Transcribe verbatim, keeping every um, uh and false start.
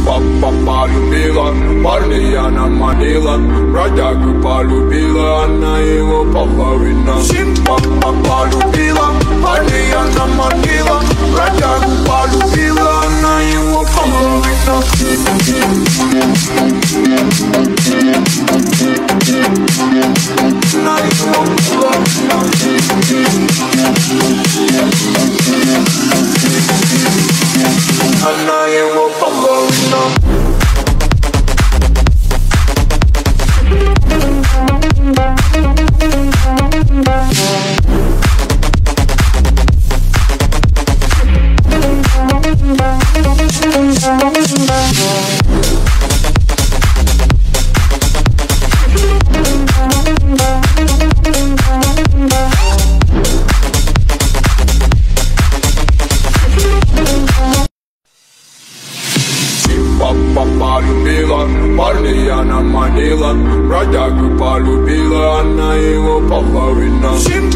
Папа полюбила, парня она манила, бродягу полюбила, она его половина. Папа полюбила, парня она манила, бродягу полюбила, она его половина. Она его половина. Она его половина. Папа полюбила, парня она манила, бродягу полюбила, она его половина.